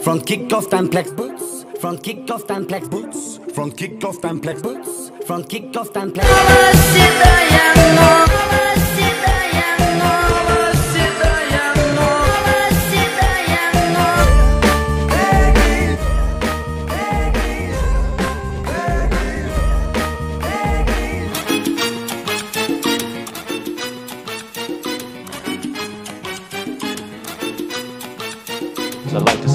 Front kick off and plex boots. Front kick off and plex boots. Front kick off and plex boots. Front kick off and plex I'd like to